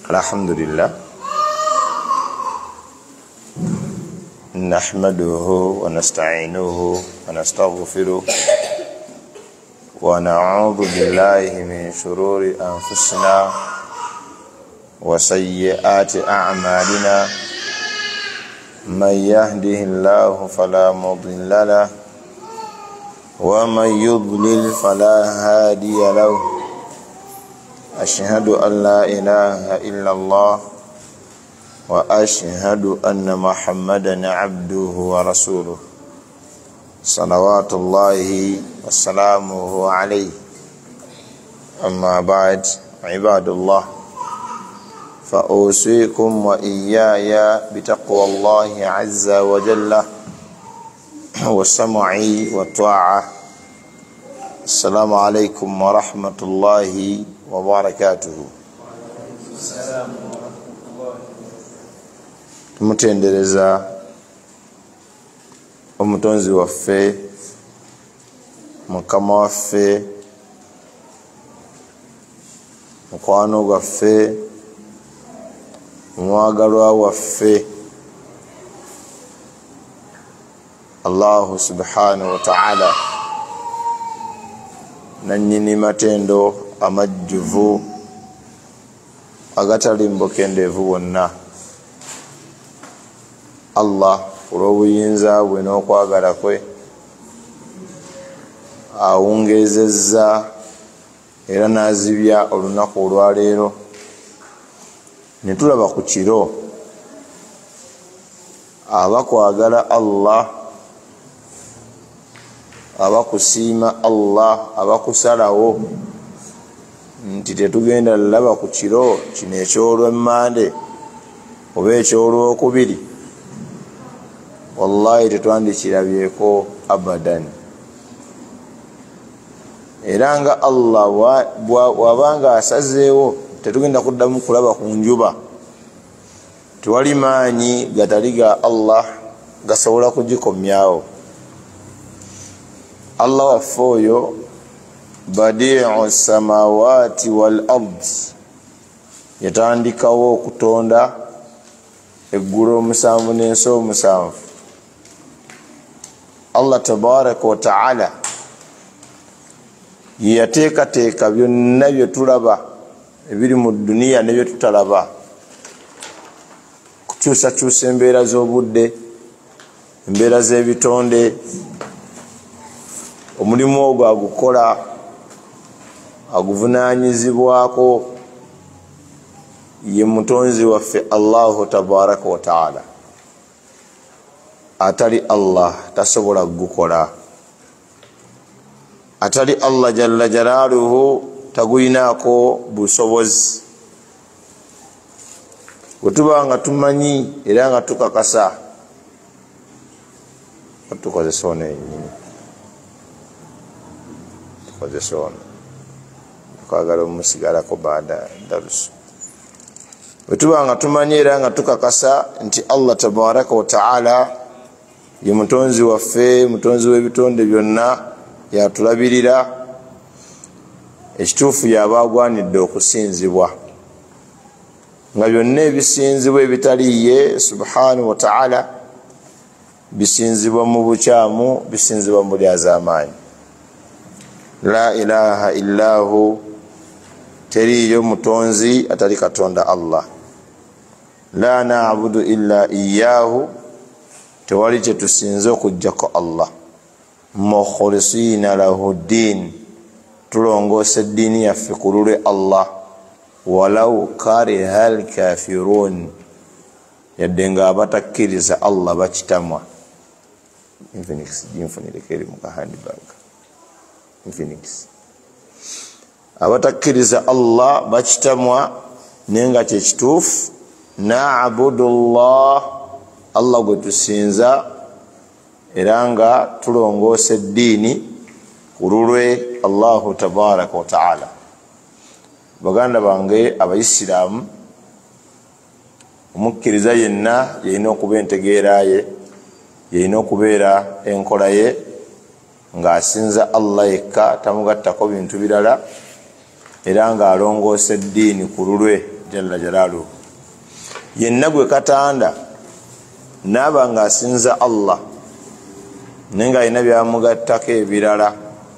الحمد لله نحمده ونستعينه ونستغفره ونعوذ بالله من شرور أنفسنا وسيئات أعمالنا من يهده الله فلا مضل له ومن يضلل فلا هادي له أشهد أن لا إله إلا الله وأشهد أن محمدا عبده ورسوله صلوات الله وسلامه عليه أما بعد عباد الله فأوصيكم وإياي بتقوى الله عز وجل والسمع والطاعة. السلام عليكم ورحمة الله وبركاته. tumutendereza omutonzi waffe mukama waffe mukwano gwaffe omwagalwa waffe Allahu subhanahu wa ta'ala nannyini matendo amajjuvu agatali mbokendeevu wonna. Allah olw'obuyinza bwe n'okwagala kwe awungezezza era n'azibya olunaku olwaleero ne tulaba ku kiro abakwagala Allah, abakusiima Allah, abakusalawo nti tetugenda laba ku kiro kino ekyolwemmande oba ekyolwokubiri, wallahi tetwandikirabyeko abadan. Era nga Allah bw'abanga asazeewo tetugenda kuddamu kulaba ku njuba, tewali maanyi gatali ga Allah gasobola kugikomyawo. Allah waffe oyo badi'u samawati wal ard, yatandikawo okutonda eggulu omusanvu n'ensi omusanvu. Allah tabaraka wa ta'ala yateekateeka byonna bye tulaba ebiri mu duniya ne bye tutalaba, kukyusakyusa embeera z'obudde, embeera z'ebitonde. Omulimu ogwo agukola aguvunaanyizibwako ye mutonzi waffe Allahu tabaraka wa ta'ala. Atali Allah tasobola gukola, atali Allah jalla jalaaluhu taguyinaako busobozi. Bwe tuba nga tumanyi era nga tukakasa, tukozesa ono yennyini, tukozesa ono twagala omusigalako baada darusu. Bwe tuba nga tumanyi era nga tukakasa nti Allah tabaraka wa ta'ala ye mutonzi waffe, mutonzi w'ebitonde byonna, yatulabirira, ekituufu yaba agwanidde okusinzibwa, nga byonna ebisinzibwa ebitali ye subhanahu wa ta'ala bisinzibwa mu bukyamu, bisinzibwa mu lyazamaanyi. La ilaha illahu, teriyo mutonzi atali katonda Allah. La na'budu illa iyyahu, tewali kye tusinze okuggyako Allah. Mukhlisina lahu ddin, tulongoose eddiini yaffe ku lulwe Allah. Walau kariha alkafirun, yadde nga abatakkiriza Allah bakitamwa. Infinix ginfunireko eri mu kahandibag. Infinix abatakkiriza Allah bakitamwa, naye nga kyekituufu na'budu Allah gwe tusinza era nga tulongoose eddiini ku lulwe Allahu tabaraka wa ta'ala. Baganda bange abaisiraamu, omukkiriza yenna yalina okuba entegeera ye, yalina okubeera enkola ye ng'asinza Allah yekka, tamugattako bintu birala, era ng'alongoosa eddiini ku lulwe jalla jalaaluhu. Yenna gwe Katonda naaba ng'asinza Allah naye ng'alina byamugattako ebirala,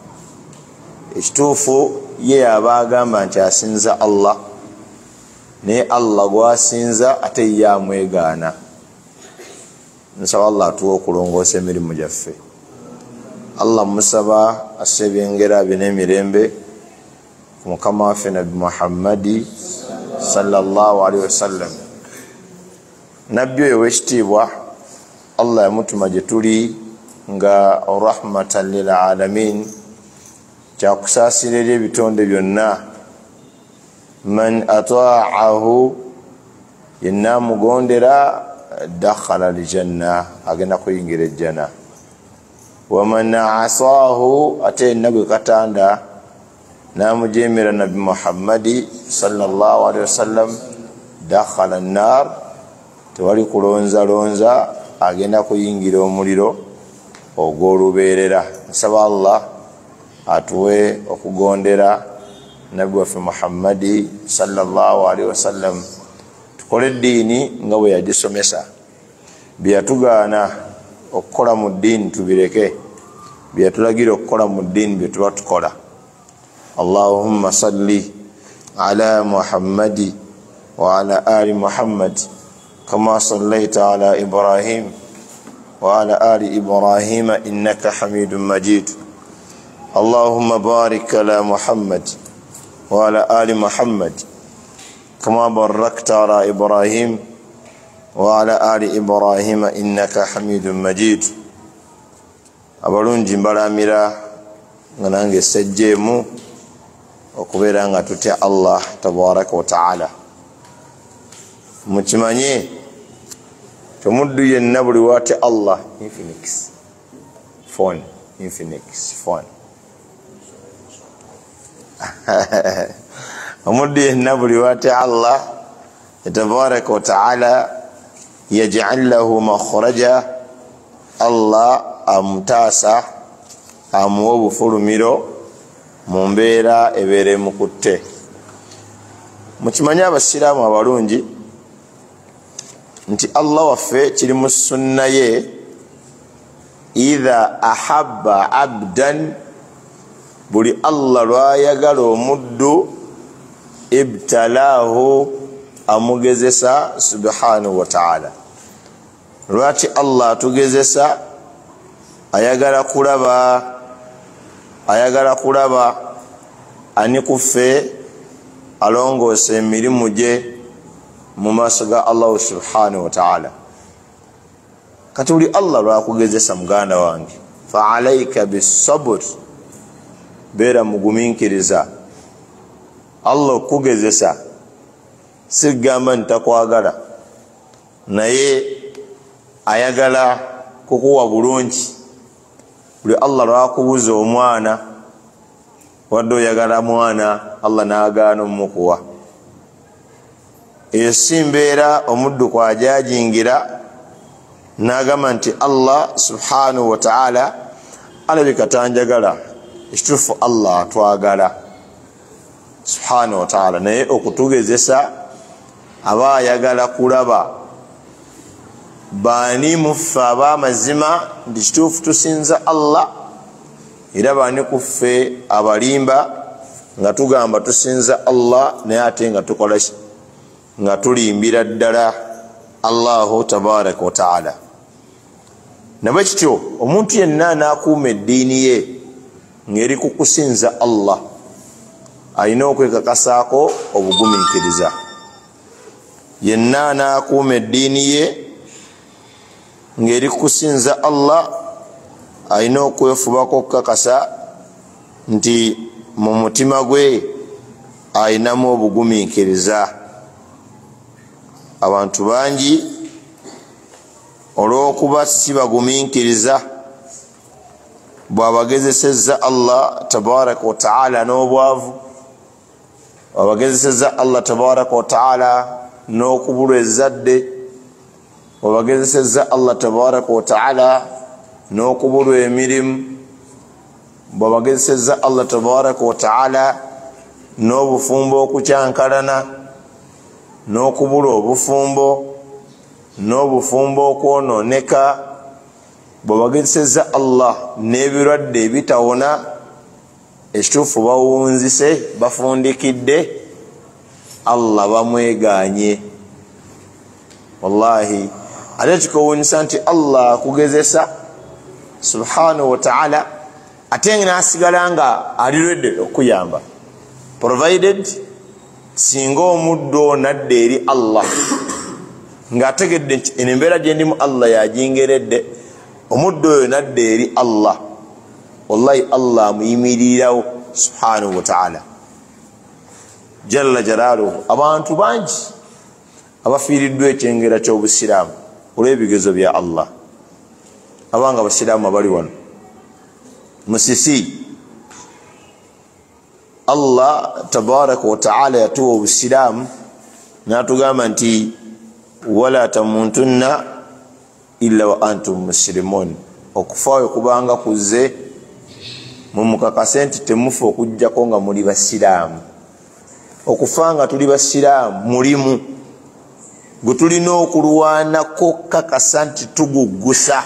ekituufu ye aba agamba nti asinza Allah naye Allah gwasinza ate ye amwegaana. Nsaba Allah atuwa okulongoosa emirimu gyaffe. Allah musaba asse ebyengera bye n'emirembe ku mukama waffe Nabbi Muhammadi sallallahu alaihi wasallam. Nabbi oyo w'ekitiibwa Allah yamutuma gye tuli nga rahmatan lil alamin, kyakusaasira eri ebitonde byonna. Man ata'ahu, yenna mugondera dakhala aljanna, agenda kuyingira ejjana. Wa man asaahu, ate yenna gwe Katonda namujemera Nabbi Muhammadi sallallahu alaihi wasallam, dakhala an-nar, tewali kulonzalonza, agenda kuyingira omuliro ogw'olubeerera. Nsaba Allah atuwe okugondera Nabbi waffe Muhammadi sallallahu alaihi wasallam, tukole eddiini nga bwe yagisomesa. Bye yatugaana okukola mu ddiini tubireke, bye yatulagira okukola mu ddiini bye tuba tukola. Allahumma salli ala Muhammadi wa ala ali Muhammad kama sallaita ala Ibrahim wa ala ali Ibrahim innaka Hamidum Majid. Allahumma barik ala Muhammad wa ala ali Muhammad kama barakta ala Ibrahim wa ala ali Ibrahim innaka Hamidum Majid. Abalungi mbalamira nga nange sejjeemu okubeera nga tutya Allah tabaraka wa ta'ala. Mukimanye tomuddu yenna buli wate Allah Infinix phone, Infinix phone. Omuddu yenna buli wate Allah tabaraka wa ta'ala yaj'al lahu makhraja, Allah amutaasa amuwa obufulumiro mu mbeera ebeere mukutte. Mukimanye abasiraamu abalungi nti Allah waffe kiri mu sunna ye, idha ahabba abdan, buli Allah lwayagala omuddu, ibtalaahu, amugezesa subhanahu wa ta'ala. Lwaki Allah atugezesa? Ayagala kulaba ani kuffe alongoose emirimu gye mu maaso ga Allah subhanahu wa ta'ala. Kati buli Allah lwakugezesa muganda wange, fa alaika bisabr, beera mugumiikiriza. Allah okugezesa sigamba ntakwagala, naye ayagala kukuwa bulungi. Buli Allah lwakubuza omwana, wadde oyagala mwana, Allah n'agaana omukuwa. Eyo si mbeera omuddu kwajajingira n'agamba nti Allah subhanahu wa ta'ala alabika tanjagala. Ekituufu Allah atwagala subhanahu wa ta'ala, naye okutugezesa aba ayagala kulaba baani muffe ab'amazima nti kituufu tusinza Allah, era baani kuffe abalimba nga tugamba tusinza Allah naye ate nga tukola nga tulimbira ddala Allahu tabaraka wa ta'ala. Nabwe kityo omuntu yenna anakuuma eddiini ye ngeri ku kusinza Allah alina okwekakasaako obugumiikiriza. Yenna anakuuma eddiini ye ngeri ku kusinza Allah alina okwefubako okukakasa nti mu mutima gwe alinamu obugumiikiriza. Abantu bangi olw'okuba si bagumiikiriza, bw'abagezesezza Allah tabaraka wa ta'ala n'obwavu, bw'abagezesezza Allah tabaraka wa ta'ala n'okubulwa ezzadde, bw'abagezesezza Allah tabaraka wa ta'ala n'okubulwa emirimu, bw'abagezesezza Allah tabaraka wa ta'ala n'obufumbo okukyankalana, n'okubula obufumbo n'obufumbo okwononeka bwe bagezesezza Allah n'ebirwadde ebitawona ekituufu bawunzise bafundikidde Allah bamweganye. Wallahi ate kikowunyisa nti Allah akugezesa subhanahu wa ta'ala ate n'asigala nga alirwedde okuyamba, provided singa omuddo nadde eri Allah ng'ategedde nti eno embeera gye ndimu Allah yajingeredde, omuddo oyo nadde eri Allah, wallahi Allah amuyimiririrawo subhanahu wa ta'ala jalla jalaaluhu. Abantu bangi abafiiriddwa ekyengera ky'obusiraamu olw'ebigezo bya Allah. Abanga abasiraamu abali wano musisi, Allah tabaraka wa ta'ala yatuwa obusiraamu n'atugamba nti wala tamutunna illa wa antum muslimun, okufaayo kubanga kuzze mumukakase nti temufa okujjako nga muli basiraamu. Okufa nga tuli basiraamu mulimu gwe tulina okulwanako kakasa nti tuguggusa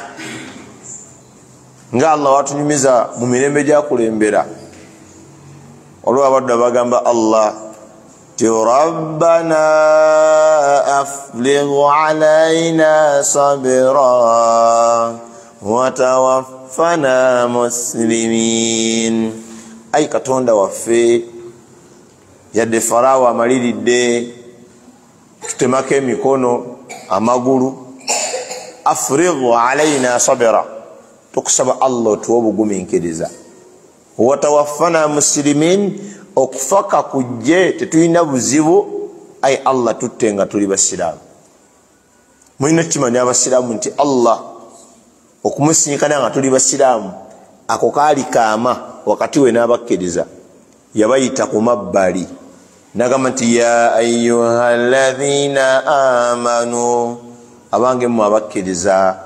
nga Allah watunyumiza mu mirembe gyakulembera. Olwo abaddu bagamba Allah ti rabbana afligh alaina sabira wa tawaffana muslimin. Ai Katonda waffe yadde Farao amaliridde tutemako emikono amagulu, afrigh alaina sabira, tukusaba Allah otuwa obugumiikiriza, watawaffana muslimin, okufaka kujje tetulina buzibu, ai Allah tutte nga tuli basiraamu. Mulina kimanya abasiraamu nti Allah okumusinkana nga tuli basiraamu ako kaali kaama wakati we n'abakkiriza, yabayita ku mabbali nagamba nti ya ayyuha alladhina amanu, abange mu abakkiriza,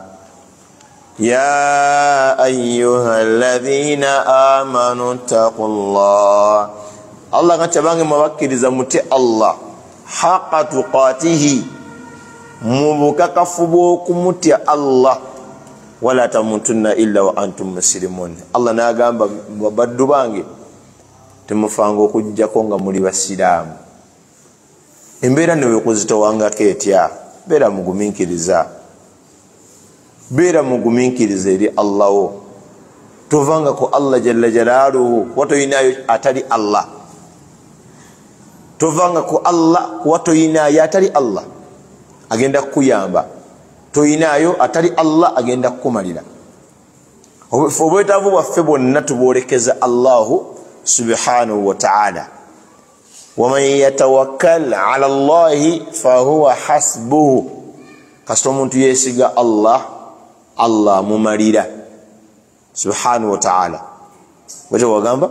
ya ayyuha alladhina amanu taqullah, Allah ngati abange mu abakkiriza mute Allah haqqa tuqatihi, mu bukakafu bw'okumutya Allah, wala tamutunna illa wa antum muslimun. Allah n'agamba baddu bange temufanga okujjako nga muli basiraamu. Embeera newe kuzitowangako etya, beera mugumiikiriza, beera mugumiikiriza eri Allah wo, tovanga ku Allah jalla jalaaluhu watoyinayo atali Allah, tovanga ku Allah watoyinayo atali Allah agenda kukuyamba, toyinayo atali Allah agenda kukumalira. Obwetaavu bwaffe bwonna tubwolekeza Allahu subhanahu wa ta'ala. Waman yatawakkal ala Allahi fahuwa hasbuhu, kasita omuntu yeesiga Allah, Allah mumalira subhanahu wa ta'ala. Bwekyo wagamba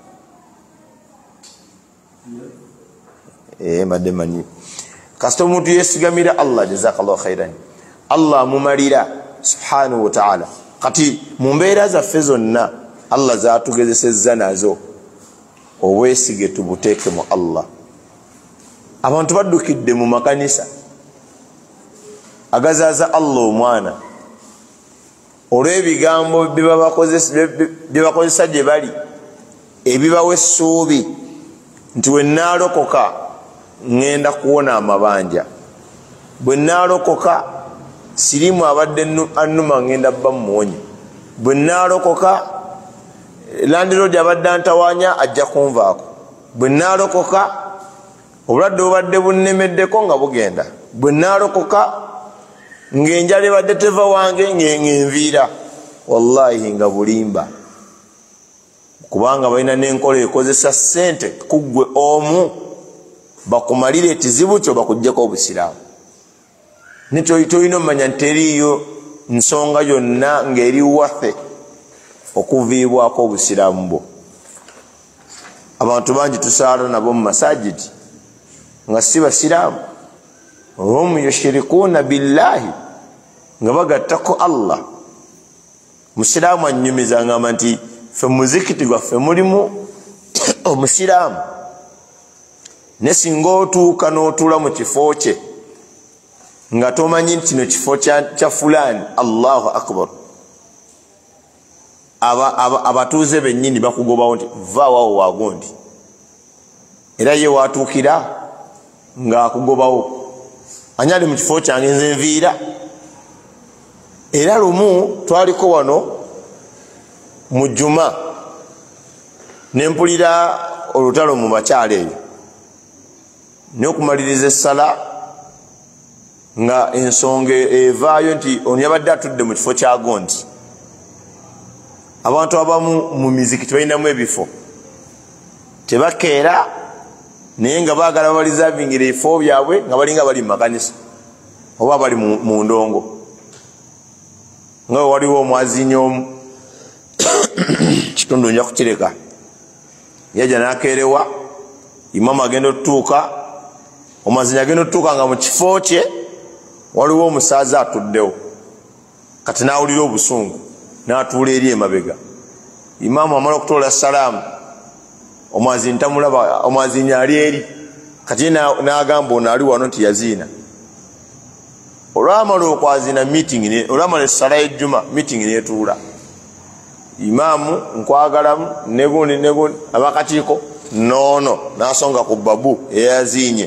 mbadde manyi, kasita omuntu yeesigamira Allah, jazakallahu khairan, Allah mumalira subhanahu wa ta'ala. Kati mu mbeera zaffe zonna Allah zaatugezesezza nazo, obwesige tubuteeke mu Allah. Abantu baddukidde mu makanisa agazaaza Allah omwana olw'ebigambo bye bakozesa gye bali ebibawa essuubi nti bwe nnaalokoka ŋŋenda kuwona amabanja, bwe nnaalokoka sirimu abadde annuma ŋŋenda bba mmuwonye, bwe nnaalokoka landiroodi abadde antawaanya ajja kunvaako, bwe nnaalokoka obulwadde bubadde bunnemeddeko nga bugenda, bwe nnaalokoka ng'enjala ebadde teva wange ng'enviira. Wallahi nga bulimba, kubanga balina n'enkola ekozesa ssente kuggwe omu bakumalire ekizibu kyo bakuggyeko obusiraamu. Tolina omanya nti teriiyo nsonga yonna ng'eri waffe okuviibwako obusiraamu bwo. Abantu bangi tusaala nabo mu masajidi nga si basiraamu, hum yushirikuuna billahi, nga bagattako Allah. Musiraamu annyumiza ngamba nti ffe muzikiti gwaffe mulimu omusiraamu, ne singa otuuka n'otuula mu kifo kye nga tomanyi nti kino kifo kya fulani, Allahu akbar, abatuuze bennyini bakugobawo nti vaawo waagondi, era ye watuukira ng'akugobawo, ani ali mu kifo kyange nze nviira. Era lumu twaliko wano mu Juma ne mpulira olutalo mu bakyala eyo, n'okumaliriza essala nga ensonga evaayo nti ono yabadde atudde mu kifo kya gondi. Abantu abamu mu mizikiti balinamu ebifo tebakeera naye nga baagala babalizavingira ebifo byabwe nga balinga bali mu makanisa oba bali mu ndongo. Nga waliwo omwazinyi omu kitundu nja kukireka, yajja n'akeerewa, imamu agenda otutuuka, omwazinyi agenda otutuuka nga mu kifo kye waliwo omusaaza atuddewo, kati n'awulira obusungu n'atuula eri emabega. Imamu amala okutoola salaamu, omwazinyi tamulaba, omwazinyi ali eri, kati n'agamba ono ali wano nti yaziina. Olwamala okwazina meeting, olwamala essala y'ejjuma meeting netuula, imamu nkwagalamu negundi abakakiiko noono n'asonga ku babu eyaziinye,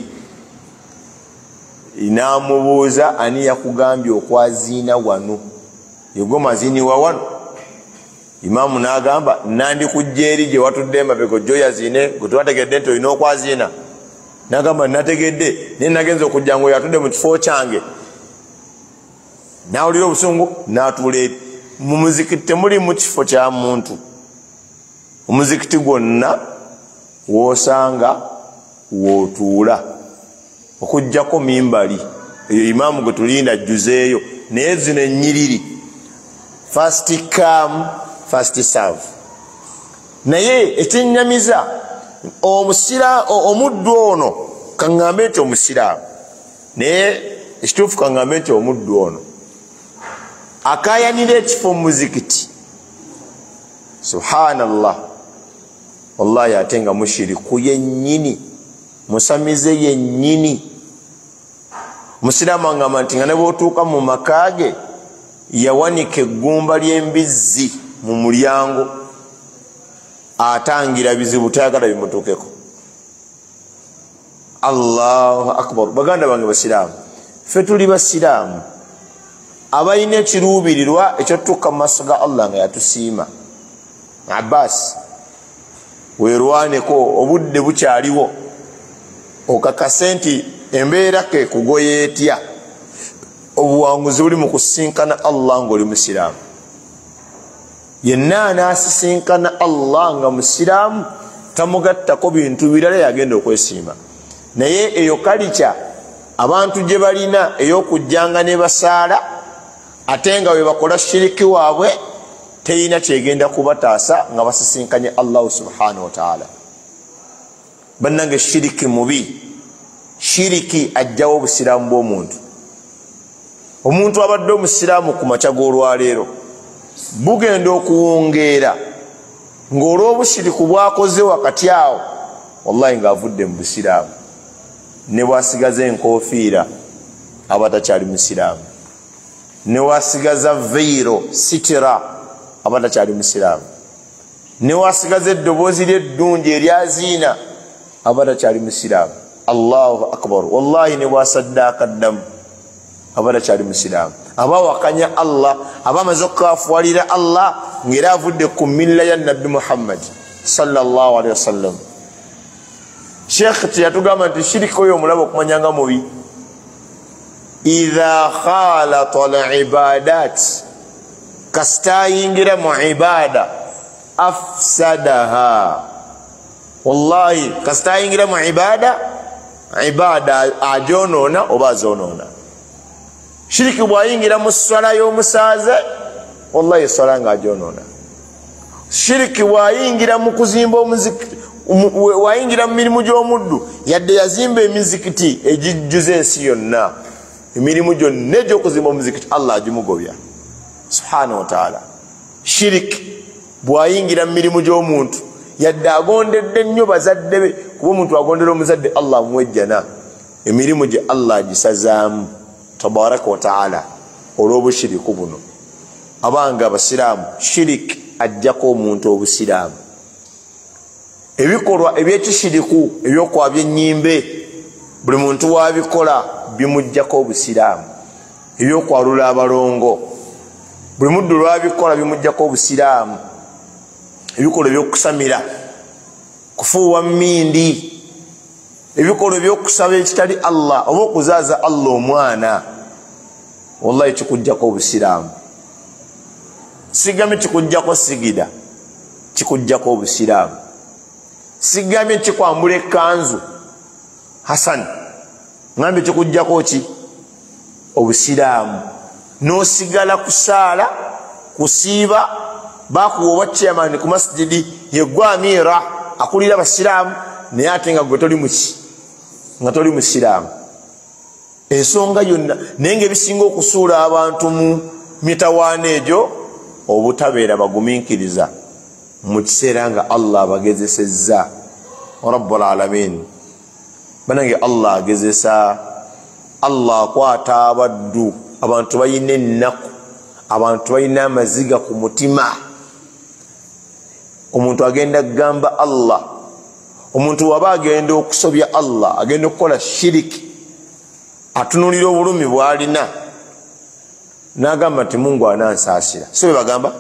n'amubuuza ani yakugambye okwaziina wano, yego maziniwa wano? Imamu n'agamba nandikujja eri gye watudde emabega ojjo yaziine gwe tewategedde nti olina okwaziina. N'agamba nategedde naye nagenza okujja ngo yatudde mu kifo kyange. N'awulira obusungu n'atuula eri. Mu muzikiti temuli mu kifo kya muntu, omuzikiti gwonna w'osanga w'otuula okuggyako mimbali eyo imamu gwe tulinda ajjuzeeyo, naye zino ennyiriri first come first serve. Naye ekyennyamiza omuddu ono kaŋŋambe nti omusiraamu, naye ekituufu kaŋŋambe nti omuddu ono akayanira ekifo mu muzikiti, subhanallah, wallahi ate nga mushiriku yennyini, musamize yennyini. Musiraamu agamba nti nga ne bw'otuuka mu maka ge yawanika eggumba ly'embizzi mu mulyango, atangira bizibu tayagala bimutuukeko. Allahu akbar. Baganda bange basiraamu, ffe tuli basiraamu abalina ekiruubirirwa ekyotuuka mu maaso ga Allah nga yatusiima. Abbas weerwaneko, obudde bukyaliwo, okakase nti embeera ke kugoya etya, obuwanguzi buli mu kusinkana Allah ng'oli musiraamu. Yenna anaasisinkana Allah nga musiraamu tamugattako bintu birala yagenda okwesiima. Naye eyo kalica abantu gye balina ey'okujjanga ne basaala ate nga we bakola shiriki waabwe teyina kyegenda kubataasa nga basisinkanye Allah subhanahu wa ta'ala. Bannange shiriki mubi, shiriki ajjawo obusiraamu bw'omuntu. Omuntu abadde omusiraamu ku makya g'olwaleero bugenda okuwungeera ng'olw'obushiriku bwakoze wakati awo, wallahi ng'avudde mu busiraamu. Ne bwasigaza enkofiira aba takyali musiraamu, ne wasigaza veiro sitira aba takyali musiraamu, ne wasigaza eddoboozi ly'eddungi eryaziina aba takyali musiraamu. Allahu akbar. Wallahi ne bwasaddaaka ddamu aba takyali musiraamu. Aba wakanya Allah, aba amaze okukaafuwalira Allah ng'era avudde ku milla ya Nabbi Muhammad sallallahu alaihi wasallam. Sheikh tiyatugamba nti shiriki oyo omulaba okumanyanga mubi, idha khalata al-ibadat, kasitayingira mu ibada afsadaha. Wallahi kasitayingira mu ibada ajonoona oba azonoona. Shiriki bwayingira mu swala y'omusaaze, wallahi eswala nga ajonoona. Shiriki bwayingira mu kuzimba omuzikiti, wayingira mu mirimu gy'omuddu, yadde yazimba emizikiti egijjuza ensi yonna, emirimu gyonna egy'okuzimba omuzikiti Allah agimugobya subhanahu wa ta'ala. Shiriki bwayingira mu mirimu gy'omuntu, yadde agondedde nnyo bazadde be kuba omuntu agondera omuzadde Allah amuwejjana emirimu gye Allah agisazaamu tabaraka wa taala olw'obushiriku buno abanga abasiraamu shirik ajjako omuntu obusiraamu ebikolwa ebyekishiriku ebyokwabya ennyimbe buli muntu wabikola bimujjako obusiraamu ebyokwalula abalongo buli muddu lwabikola bimujjako obusiraamu ebikolwa ebyokusamira kufuuwa mmindi ebikolwa ebyokusaba ekitali Allah oba okuzaaza Allah omwana wallahi kikujjako obusiraamu sigambye kikujjako sigida kikujjako obusiraamu sigambye kikwambula ekkanzu Hassan ngambye kikujjako ki obusiraamu n'osigala kusaala kusiiba bakuwa oba chairman ku masjidi yegwa amira akulira abasiraamu naye ate nga gwe toli muki nga toli musiraamu ensonga yonna naye ng'ebisinga okusuula abantu mu mitawaana egyo obutabeera bagumiikiriza mu kiseera nga Allah abagezesezza rabbul alamin banange Allah agezesa Allah akwata abaddu abantu bayina ennaku abantu bayina amaziga ku mutima omuntu agenda kugamba Allah omuntu waba agenda okusobya Allah agenda okukola shiriki atunulira obulumi bwalina n'agamba nti Mungu anansaasira so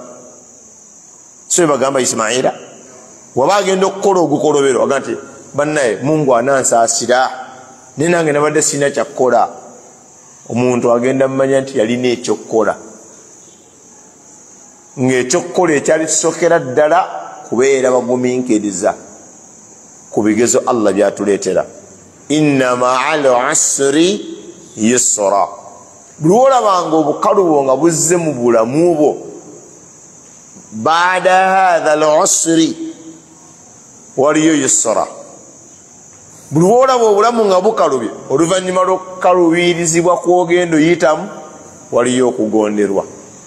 bagamba Ismaila waba agenda okukola ogukolobero agamba nti bannaye Mungu anansaasira naye nange nabadde sina kyakkola omuntu agenda mmanya nti yalina ekyokkola ng'ekyokkola ekyali kisokera ddala kubeera bagumiikiriza ku bigezo Allah byatuleetera inna ma'al usri yusra buli olabanga obukalubo nga buzze mu bulamu bwo baada hadha al-usri waliyo yusra buli olaba obulamu nga bukalubye oluvannyuma lw'okukalubirizibwa kw'ogenda oyitamu waliyo okugonderwa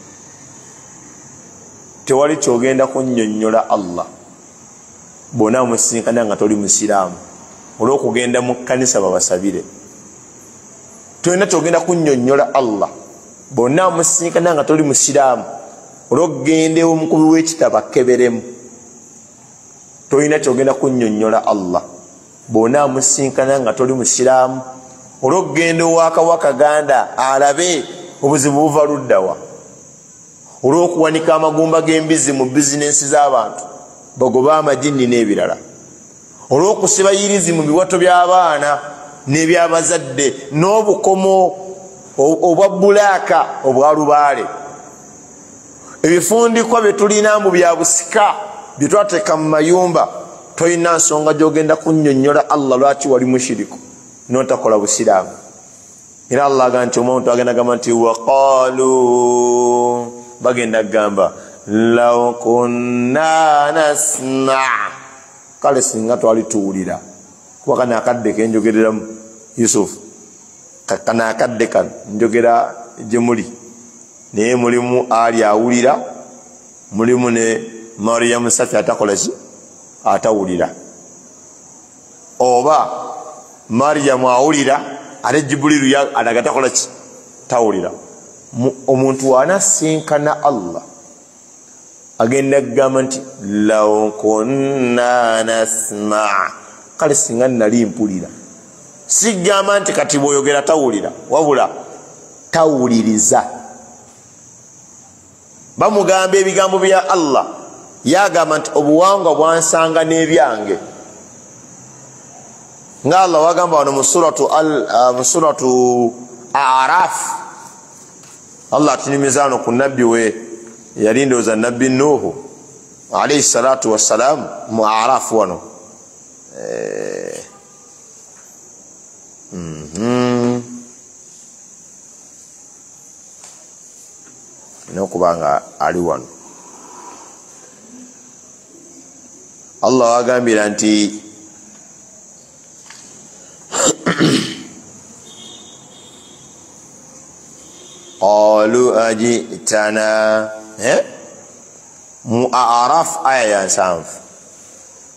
tewali kyogenda kunnyonnyola Allah bw'onaa musinkana nga toli musiraamu olw'okugenda mu kkanisa babasabire tolina kyogenda kunnyonnyola Allah bw'onaa musinkana nga toli musiraamu olw'okugenda omukubi w'ekitabo akeberemu tolina kyogenda kunnyonnyola Allah bw'onaa musinkana nga toli musiraamu olw'okugenda ow'akawaka ganda alabe obuzibu buva luddawa olw'okuwanika amagumba g'embizi mu bizinensi z'abantu bagoba amajinni n'ebirala olw'okusiba yirizi mu biwato by'abaana n'ebyabazadde n'obukomo obwa bulaaka obwa lubaale ebifundikwa bye tulina mu bya busika bye twateeka mu mayumba tolina nsonga gy'ogenda kunnyonnyola Allah lwaki wali mushiriku n'otakola busiraamu era Allah agamba nti omuntu agenda gamba nti waqaalu bagenda gamba law kunna nasma kale singa twali tuwulira kuba kana akadde ke njogereramu Yusuf kana akadde kano njogera gye muli naye mulimu ali awulira mulimu ne Mariyamu Safi atakola ki atawulira oba Mariyamu awulira ate Jibuliru alaga takola ki tawulira omuntu wanasinkana Allah agenda kugamba nti law kunna nasma kale singa nali mpulira sigamba nti kati bw'oyogera tawulira wabula tawuliriza bamugamba ebigambo bya Allah yagamba nti obuwangwa bwansanga n'ebyange nga Allah wagamba wano mu suratu Araf Allah atunimiza wano ku nabbi we yali ndowooza nabbi Nuhu alayhi salatu wassalam mu Araf wano nokubanga ali wano Allah wagambira nti qalu ajitana mu Araf aya ya 7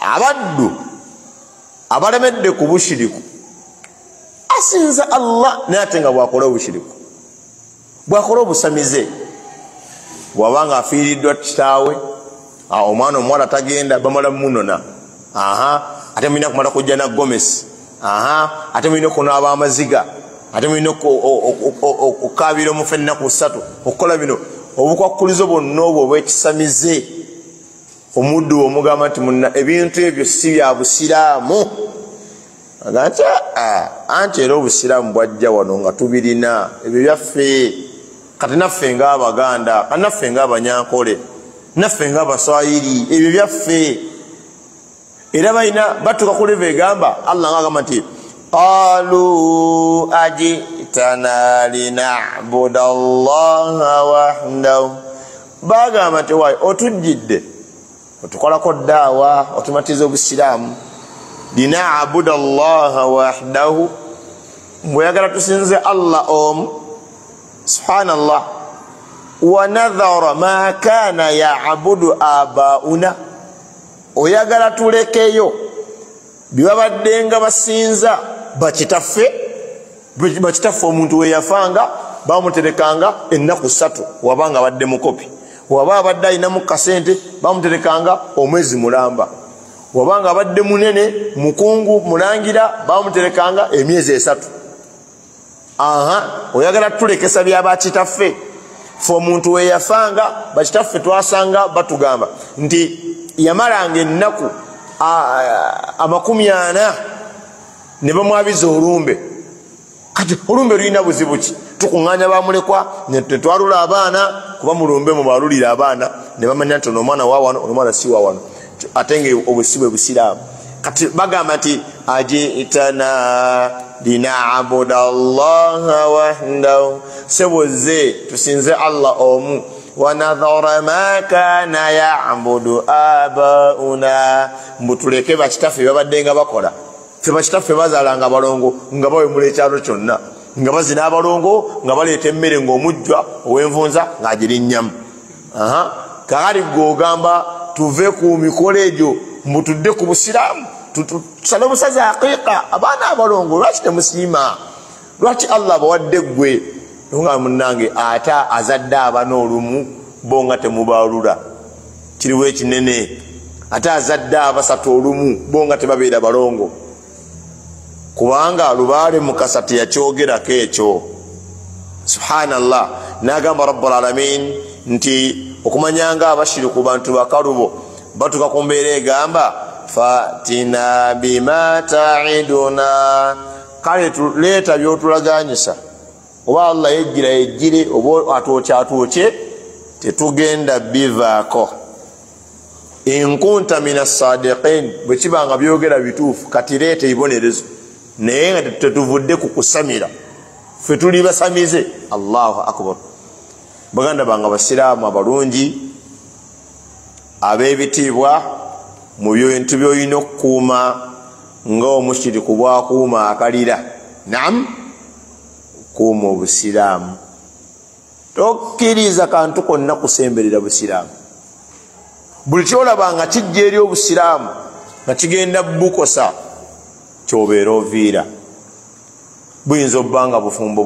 abaddu abalemedde ku bushiriku asinza Allah nate nga bwakola obushiriku bwakola obusamize bwabanga afiiriddwa kitaawe omwana omuwala tagenda bamala munona ate mulina kumala kujja na gomesi ate mulina okunaaba amaziga ate mulina okukaabira omufu ennaku 3 okukola bino obukwakulizo bwonna obwo obwekisamize omuddu omugamba nti munna ebintu ebyo si bya busiraamu aganti anti era obusiraamu bwajja wano nga tubirina ebyo byaffe kati naffe ng'Abaganda kati naffe ng'Abanyankole naffe ng'Abaswayiri ebyo byaffe era balina batuuka ku leva egamba Allah ng'agamba nti qalu ajitana lina'buda Allaha wahdahu bagamba nti wayi otujjidde otukolako daawa otumatiza obusiraamu lina'buda Allaha wahdahu mbweyagala tusinze Allah omu subhanallah wa nadhara ma kana ya'budu abauna oyagala tulekeyo byabaddenga basinza bakitaffe omuntu we yafanga bamuterekanga ennaku 3 wabanga badde mukopi waba abadde alinamu kasente bamuterekanga omwezi mulamba wabanga abadde munene mukungu mulangira bamuterekanga emyezi 3 oyagala tulekesa byabakitaffe fe omuntu we yafanga bakitaffe twasanga batugamba nti yamalanga ennaku 40 ne bamwabiza olumbe kati olumbe lulina buzibu ki tukuŋŋaanya bamulekwa ne twalula abaana kuba mulumbe mu balulira abaana ne bamanya nti omwana wa wano omwana si wa wano ate nga obusibwe busiraamu kati bagamba nti ajitana lina'buda Allaha wahdahu seboze tusinze Allah omu wa nadhara ma kana ya'budu abauna mbutuleke bakitaffe babaddenga bakola fe bakitaffe bazaalanga balongo nga bawemula ekyalo kyonna nga bazina abalongo nga baleeta emmere ng'omujjwa ow'envunza ng'agirinnya kakati gw'ogamba tuve ku mikolo egyo mbutudde ku busiraamu tusale obusazi aqiiqa abaana abalongo lwaki temusiima lwaki Allah bawadde ggwe nga munnange ate azadde abana olumu bo nga temubaalula kiriwo ekinene ate azadde abasatu olumu bo nga tebabeera balongo kubanga lubaale mukasa teyakyogerako ekyo subhanallah nagamba rabbul alamin nti okumanyanga abashiri ku bantu bakalubo batuka ku mbeera egamba fatina bima ta'iduna kale tuleeta byotulaganyisa oba Allah yejjire oba atwoce tetugenda bivaako inkunta minas sadiqin bwe kibanga byogera bituufu kati leeta ibonerezo naye nga tetuvudde ku kusamira ffe tuli basamize Allahu akbar baganda banga basiraamu abalungi ab'ebitiibwa mu bintu by'olina okukuuma ng'omushiriku bw'akuuma akalira naam kuuma obusiraamu tokkiriza kantu konna kusemberera busiraamu buli kyolaba nga kijja eri obusiraamu nga kigenda bukosa kyobeera oviira buyinza obba nga bufumbo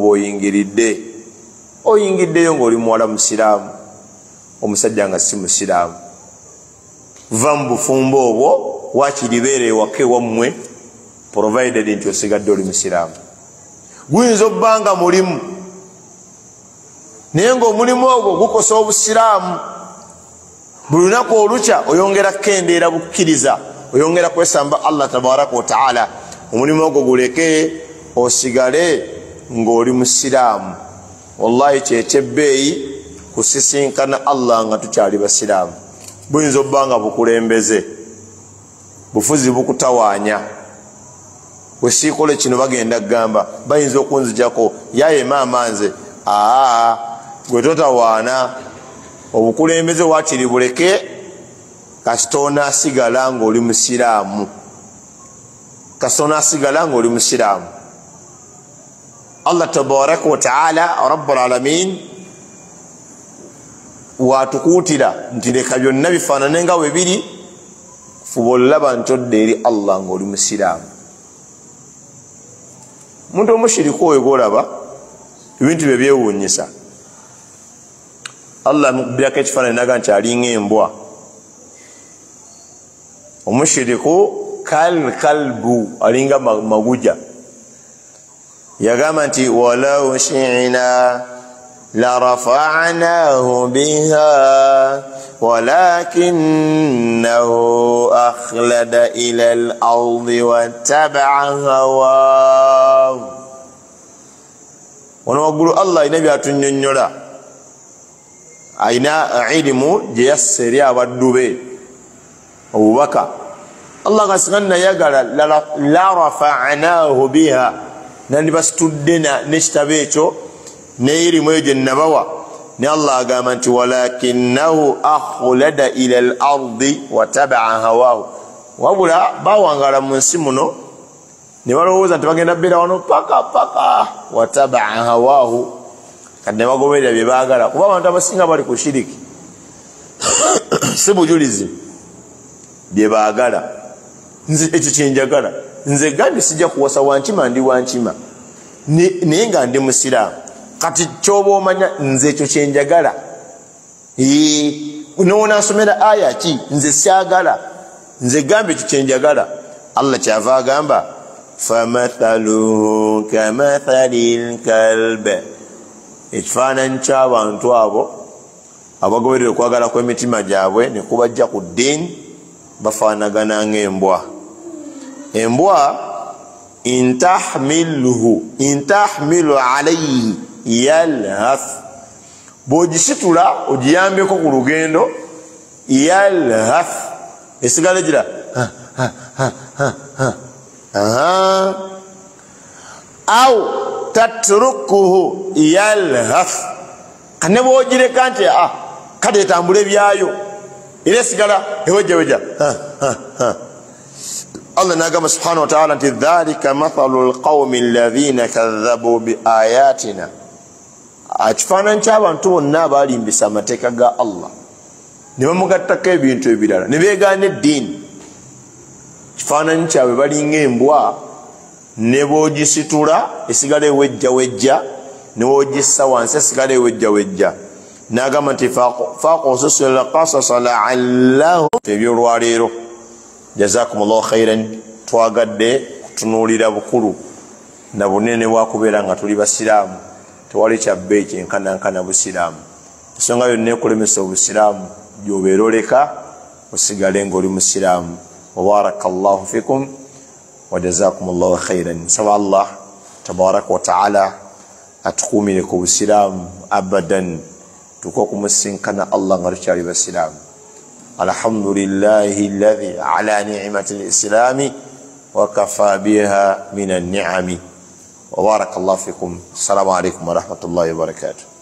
bw'oyingiriddeyo ng'oli muwala musiraamu omusajja nga si musiraamu va mu bufumbo obwo wakiribeera ewaka ewammwe provided nti osigadde oli musiraamu guyinza obba nga mulimu naye ng'omulimu ogwo gukosa obusiraamu buli lunaku olukya oyongera kukendeera bukkiriza oyongera kwesamba Allah tabaraka wa taala omulimu ogwo guleke osigale ng'oli musiraamu wallahi kyekyebeeyi kusisinkana Allah nga tukyali basiraamu buyinza obba nga bukulembeze bufuzi bukutawaanya wesiikole kino bagenda kugamba bayinza okunzijako yaye maama nze gwe totawaana obukulembeze wakiri buleke kasitona asigala ng'oli musiraamu Allah tabaraka wa taala rabbul alamin watukuutira nti leka byonna bifaanane nga bwe biri fubolaba ntodde eri Allah ng'oli musiraamu. Muntu omushiriku oyo gwolaba ebintu bye byewuunyisa. Allah mukubirako ekifaananyi naga nti alinga embwa. Omushiriku kalbu alinga maguja. Yagamba nti walau shi'na la rafa'nahu biha walakinahu akhlada ila al-ardi wattaba'a hawahu. Wano waggulu Allah alina byatunyonnyola, alina ilimu gye yassa eri abaddu be obubaka. Allah gasigana yagala la rafa'nahu biha, nandibasitudde n'ekitabo ekyo n'irimu eyo gye nabawa. Ne Allah agamba nti walakinahu akhlada ila al-ardi wattaba'a hawahu. Wabula bawangala mu nsi muno ne balowooza nti bagenda beera wano paka wattaba'a hawahu, kadde bagoberera bye baagala. Kuba abantu abasinga bali ku shiriki si bujulizi bye baagala. Nze ekyo kyenjagala, nze gandi sijja kuwasa wankima ndi wankima naye nga ndi musiraamu. Kati kyoba omanya nze ekyo kyenjagala. Nonaasomera aya ki? Nze syagala, nze gamba ekyo kyenjagala. Allah kyava agamba famathaluhu kamathalil kalb, ekifaananyi ky'abantu abo abagoberera okwagala kw'emitima gyabwe ne kubajja ku ddiini bafaanagana ng'embwa. Embwa intahmilu alayhi yalhath, bw'ogisitula ogiyambeko ku lugendo yalhath, esigala gira au tatrukuhu yalhath, kane bw'ogireka nti kade etambula ebyayo era esigala ewejjaweja. Allah nagamba subhanahu wa ta'ala nti dhalika mathalu alqawmi alladhina kadhabu biayatina, ekifaananyi ky'abantu bonna abalimbisa amateeka ga Allah ne bamugattako ebintu ebirala ne beegaana eddiini. Kifaananyi kyabwe balinga embwa, ne bw'ogisitula esigala ewejjawejja, ne bw'ogissa wansi esigala ewejjawejja. N'agamba nti faqsusu alqasasa la'allahum, ebyolwaleero jazakumullahu khairan twagadde kutunuulira bukulu na bunene bwa kubeera nga tuli basiraamu, tewali kyabbe kyenkanankana busiraamu. Ensonga yonna ekulemesa obusiraamu gy'obeera oleka osigale ng'oli musiraamu. Wabarakallahu fikum wa jazakumullahu khairan. Nsaba Allah tabaraka wa ta'ala atukuumire ku busiraamu abadan, tuko okumusinkana Allah nga tukyali basiraamu. Alhamdulillahi alladhi ala ni'mati al-islami wa kafa biha min an-ni'ami. Wa barakallahu fikum. Assalamu alaikum wa rahmatullahi wa barakatuh.